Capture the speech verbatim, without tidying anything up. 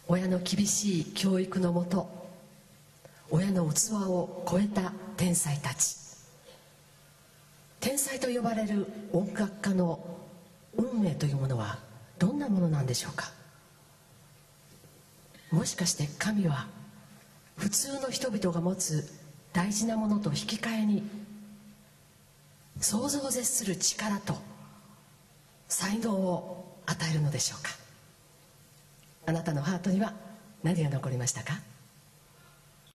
親の厳しい教育のもと、親の器を超えた天才たち。天才と呼ばれる音楽家の運命というものはどんなものなんでしょうか。もしかして神は普通の人々が持つ大事なものと引き換えに想像を絶する力と才能を与えるのでしょうか。あなたのハートには何が残りましたか。